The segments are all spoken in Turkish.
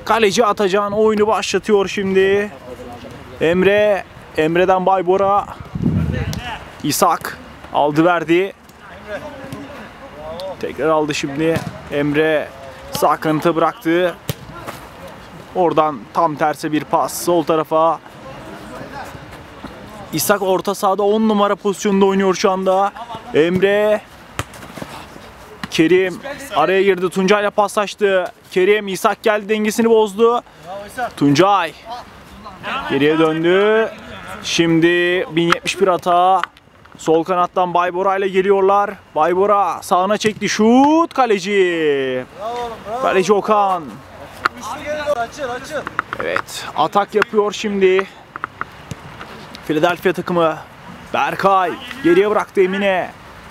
Kaleci Atacan oyunu başlatıyor şimdi. Emre. Emre'den Baybora. İshak aldı verdi. Tekrar aldı şimdi. Emre sağ kanıta bıraktı. Oradan tam terse bir pas sol tarafa. İshak orta sahada 10 numara pozisyonunda oynuyor şu anda. Emre. Kerim araya girdi. Tuncay'la paslaştı. Kerim, İshak geldi, dengesini bozdu. Tuncay geriye döndü. Şimdi 1071 hata. Sol kanattan Baybora ile geliyorlar. Baybora sağına çekti. Şut, kaleci. Kaleci Okan. Evet, atak yapıyor şimdi Philadelphia takımı. Berkay geriye bıraktı Emin'e.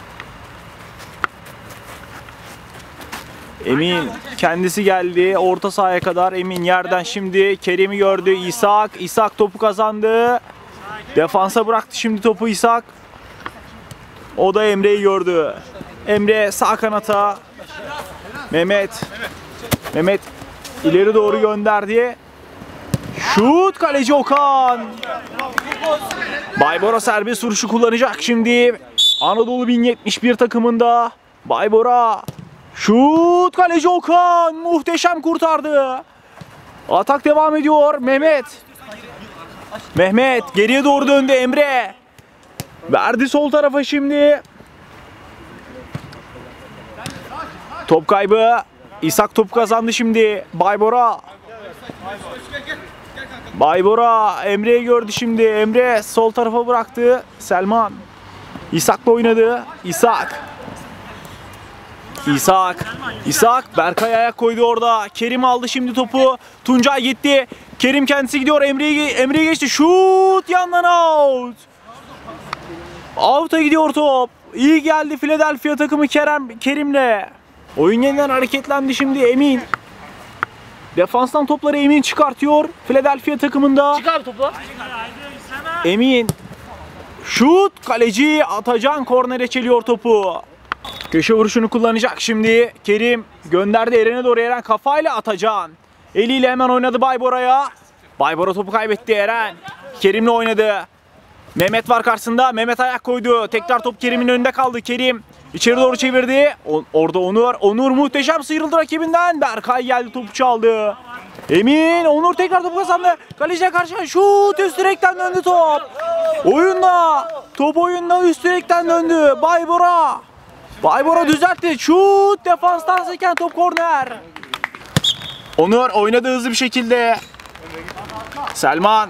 Emin kendisi geldi orta sahaya kadar. Emin yerden şimdi Kerim'i gördü. İshak. İshak topu kazandı. Defansa bıraktı şimdi topu İshak. O da Emre'yi gördü. Emre sağ kanata. Mehmet ileri doğru gönderdi. Şut, kaleci Okan. Baybora serbest vuruşu kullanacak şimdi. Anadolu 1071 takımında. Baybora. Şut, kaleci Okan. Muhteşem kurtardı. Atak devam ediyor. Mehmet geriye doğru döndü. Emre. Verdi sol tarafa şimdi. Top kaybı. İshak topu kazandı şimdi. Baybora Emre'yi gördü şimdi. Emre sol tarafa bıraktı. Selman. İshak'la oynadı. İshak. Berkay ayak koydu orada. Kerim aldı şimdi topu. Tuncay gitti. Kerim kendisi gidiyor. Emre'ye geçti. Şut, yandan out. Out'a gidiyor top. İyi geldi Philadelphia takımı Kerim'le. Oyun yeniden hareketlendi şimdi Emin. Defanstan topları Emin çıkartıyor. Philadelphia takımında. Çık abi topu. Emin. Şut, kaleci Atacan kornere çeliyor topu. Köşe vuruşunu kullanacak şimdi. Kerim gönderdi Eren'e doğru. Eren kafayla Atacan. Eliyle hemen oynadı Baybora'ya. Baybora topu kaybetti Eren. Kerim'le oynadı. Mehmet var karşısında. Mehmet ayak koydu. Tekrar top Kerim'in önünde kaldı. Kerim içeri doğru çevirdi. Orada Onur muhteşem sıyrıldı rakibinden. Berkay geldi, topu çaldı. Emin, Onur tekrar topu kazandı. Kaleciye karşı şut, üst direkten döndü top. Top oyunda üst direkten döndü. Baybora düzeltti. Şut, defanstan seken top, korner. Onur oynadı hızlı bir şekilde. Selman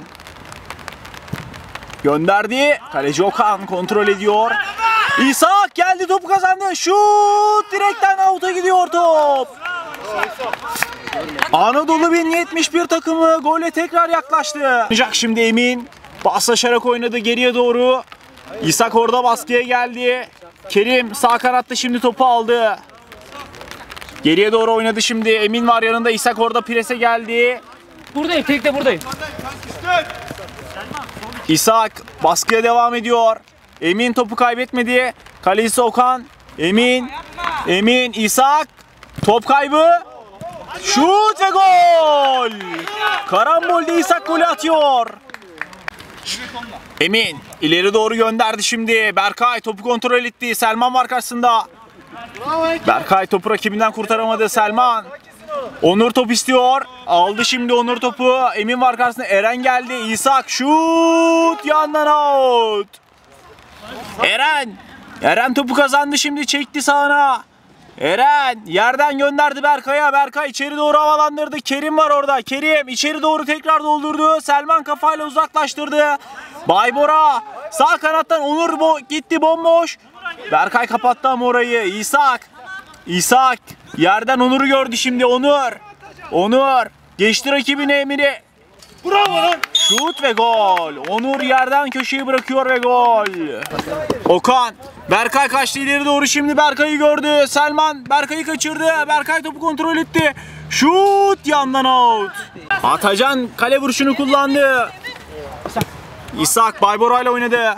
gönderdi. Kaleci Okan kontrol ediyor. İshak geldi, topu kazandı. Şut, direkten out'a gidiyor top. Anadolu 1071 takımı gole tekrar yaklaştı. Şimdi Emin paslaşarak oynadı geriye doğru. İshak orada baskıya geldi. Kerim sağ kanatta şimdi topu aldı. Geriye doğru oynadı şimdi. Emin var yanında. İshak orada prese geldi. Buradayım, tekte buradayım. İshak baskıya devam ediyor. Emin topu kaybetmedi. Kalecisi Okan. Emin, İshak. Top kaybı. Şut ve gol. Karambolde İshak golü atıyor. Emin ileri doğru gönderdi şimdi. Berkay topu kontrol etti. Selman var karşısında. Berkay topu rakibinden kurtaramadı. Selman. Onur top istiyor. Aldı şimdi Onur topu. Emin var karşısında. Eren geldi. İshak şut. Yandan out. Eren topu kazandı şimdi. Çekti sağına. Eren yerden gönderdi Berkay'a. Berkay içeri doğru havalandırdı. Kerim var orada. Kerim içeri doğru tekrar doldurdu. Selman kafayla uzaklaştırdı. Baybora sağ kanattan Onur gitti bomboş. Berkay kapattı ama orayı. İshak yerden Onur'u gördü şimdi. Onur geçti rakibine Emir'i. Bravo lan. Şut ve gol. Onur yerden köşeyi bırakıyor ve gol. Okan. Berkay kaçtı ileri doğru şimdi. Berkay'ı gördü. Selman Berkay'ı kaçırdı. Berkay topu kontrol etti. Şut, yandan out. Atacan kale vuruşunu kullandı. İshak Baybora ile oynadı.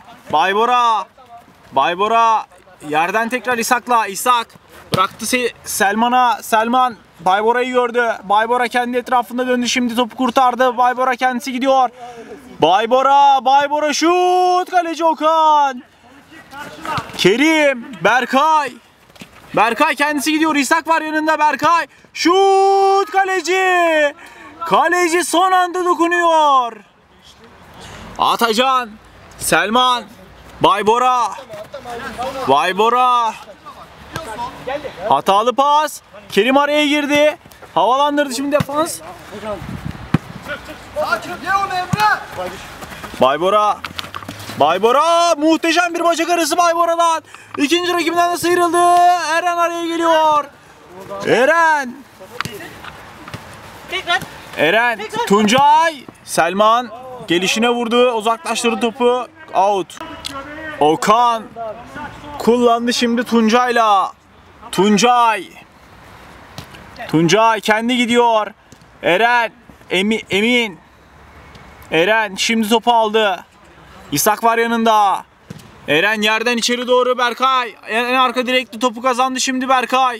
Baybora yerden tekrar İshak'la. İshak bıraktı Selman'a. Selman Baybora'yı gördü. Baybora kendi etrafında döndü. Şimdi topu kurtardı. Baybora kendisi gidiyor. Baybora şut. Kaleci Okan. Kerim, Berkay kendisi gidiyor. İshak var yanında. Berkay şut. Kaleci son anda dokunuyor. Atacan, Selman, Baybora. Hatalı pas. Kerim araya girdi. Havalandırdı şimdi defans. Baybora muhteşem bir bacak arası Baybora'dan. İkinci rakibinden de sıyrıldı. Eren araya geliyor. Eren, Tuncay, Selman gelişine vurdu. Uzaklaştırdı topu. Out. Okan kullandı şimdi Tuncay'la. Tuncay kendi gidiyor. Emin. Eren şimdi topu aldı. İshak var yanında. Eren yerden içeri doğru Berkay. En arka direkli topu kazandı şimdi Berkay.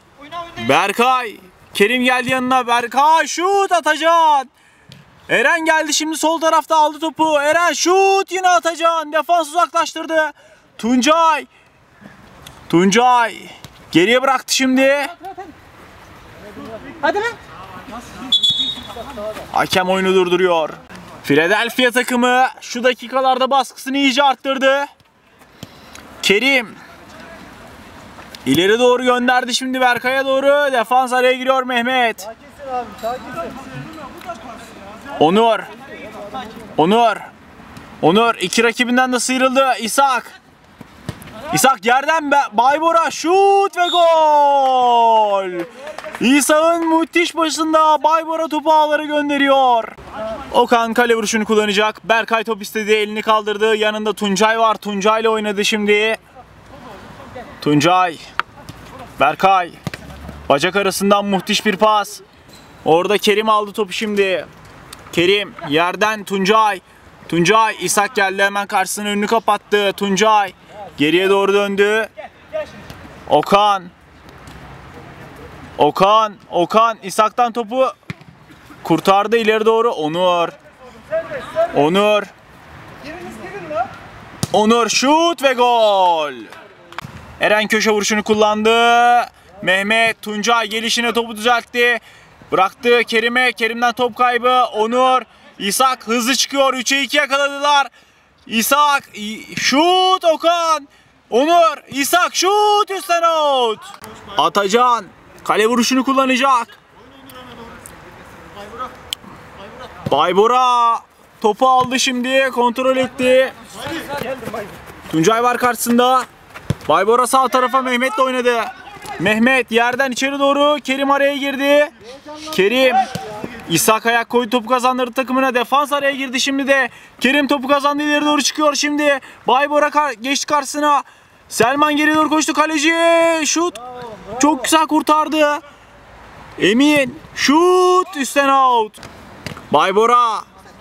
Kerim geldi yanına. Berkay şut Atacan. Eren geldi şimdi sol tarafta aldı topu. Eren şut yine Atacan. Defans uzaklaştırdı. Tuncay geriye bıraktı şimdi. Hadi lan. Hakem oyunu durduruyor. Philadelphia takımı şu dakikalarda baskısını iyice arttırdı. Kerim ileri doğru gönderdi şimdi Berkay'a doğru. Defans araya giriyor Mehmet. Onur iki rakibinden de sıyrıldı. İshak yerden Baybora şut ve gol. İshak'ın müthiş başında Baybora topu ağlara gönderiyor. Okan kale vuruşunu kullanacak. Berkay top istedi, elini kaldırdı. Yanında Tuncay var. Tuncay'la oynadı şimdi. Berkay. Bacak arasından müthiş bir pas. Orada Kerim aldı topu şimdi. Kerim yerden Tuncay. İshak geldi hemen karşısına önünü kapattı. Tuncay geriye doğru döndü. Okan İshak'tan topu kurtardı ileri doğru. Onur şut ve gol. Eren köşe vuruşunu kullandı. Mehmet Tuncay gelişine topu düzeltti. Bıraktı Kerim'e. Kerim'den top kaybı. Onur. İshak hızlı çıkıyor. 3'e 2 yakaladılar. İshak şut Okan. Onur. İshak şut üstten out. Atacan kale vuruşunu kullanacak. Baybora topu aldı şimdi. Kontrol etti. Tuncay var karşısında. Baybora sağ tarafa Mehmet'le oynadı. Mehmet yerden içeri doğru. Kerim araya girdi. İshak ayak koydu, topu kazandırdı takımına. Defans araya girdi şimdi de. Kerim topu kazandı, ileri doğru çıkıyor şimdi. Baybora geçti karşısına. Selman geri doğru koştu, kaleci şut. Çok güzel kurtardı. Emin şut üstten out. Baybora.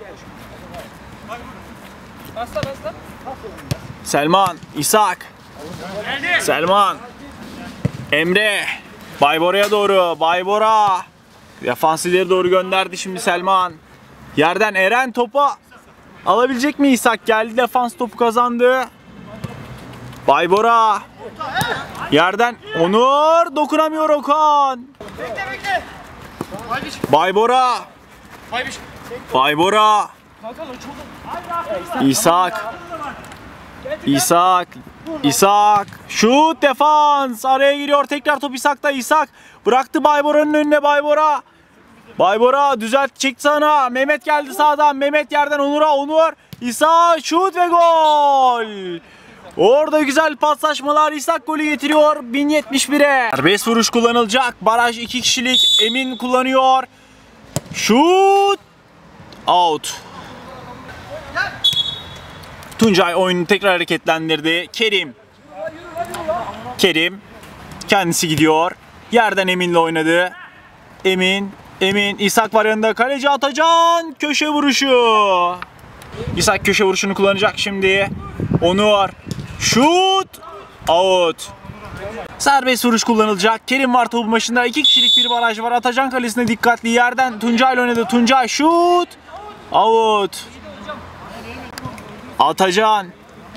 Selman, İshak. Selman. Emre. Baybora'ya doğru. Baybora. Defans ileri doğru gönderdi şimdi Selman. Yerden Eren topa alabilecek mi İshak? Geldi, defans topu kazandı. Baybora. Yerden Onur, dokunamıyor Okan. Baybora. İshak. Şut, defans. Araya giriyor. Tekrar top İshak'ta. İshak bıraktı Baybora'nın önüne. Baybora çekti sana. Mehmet geldi sağdan. Mehmet yerden Onur. İshak şut ve gol. Orada güzel paslaşmalar. İshak golü getiriyor 1071'e. Serbest vuruş kullanılacak. Baraj 2 kişilik. Emin kullanıyor. Şut. Out. Tuncay oyunu tekrar hareketlendirdi. Kerim kendisi gidiyor. Yerden Emin'le oynadı. Emin. İshak var yanında. Kaleci Atacan. Köşe vuruşu. İshak köşe vuruşunu kullanacak şimdi. Onur. Şut. Out. Serbest vuruş kullanılacak. Kerim var topun başında. 2 kişilik bir baraj var. Atacan kalesine dikkatli. Yerden Tuncay oynadı. Tuncay şut. Out. Atacan.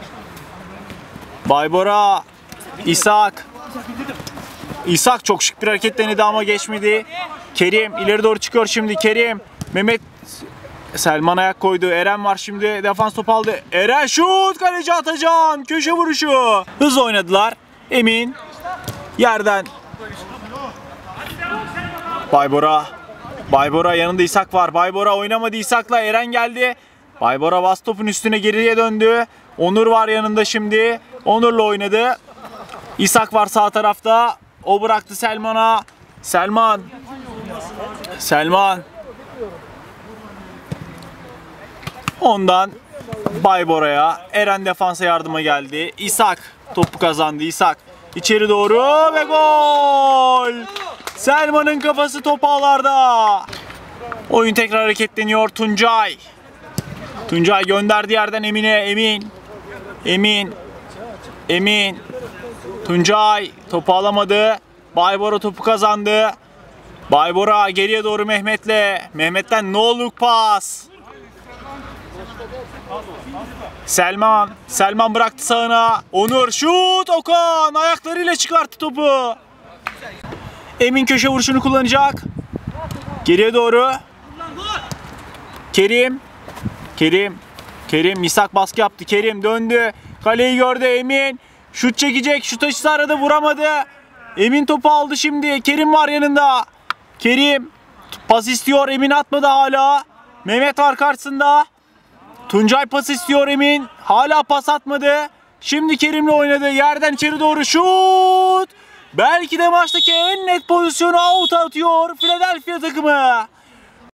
Baybora. İshak. İshak çok şık bir hareket denedi ama geçmedi. Kerim ileri doğru çıkıyor şimdi. Kerim. Mehmet. Selman ayak koydu. Eren var şimdi. Defans top aldı. Eren şut. Kaleci Atacan. Köşe vuruşu. Hızlı oynadılar. Emin. Yerden. Baybora. Baybora yanında İshak var. Baybora oynamadı İshak'la. Eren geldi. Baybora bas topun üstüne geriye döndü. Onur var yanında şimdi. Onur'la oynadı. İshak var sağ tarafta. O bıraktı Selman'a. Selman. Selman. Ondan Baybora'ya. Eren defansa yardıma geldi. İshak topu kazandı. İshak içeri doğru ve gol. Selman'ın kafası top ağlarda. Oyun tekrar hareketleniyor. Tuncay. Tuncay gönderdi yerden Emin'e. Emin. Emin. Emin. Tuncay topu alamadı. Baybora topu kazandı. Baybora geriye doğru Mehmet'le. Mehmet'ten no look pas. Selman. Selman bıraktı sağına. Onur şut. Okan ayaklarıyla çıkarttı topu. Emin köşe vuruşunu kullanacak. Geriye doğru. Kerim. Kerim. Kerim. İshak baskı yaptı. Kerim döndü. Kaleyi gördü Emin. Şut çekecek. Şut açısı aradı. Vuramadı. Emin topu aldı şimdi. Kerim var yanında. Kerim. Pas istiyor. Emin atmadı hala. Mehmet var karşısında. Tuncay pas istiyor Emin. Hala pas atmadı. Şimdi Kerim'le oynadı. Yerden içeri doğru şut. Belki de maçtaki en net pozisyonu out atıyor Philadelphia takımı.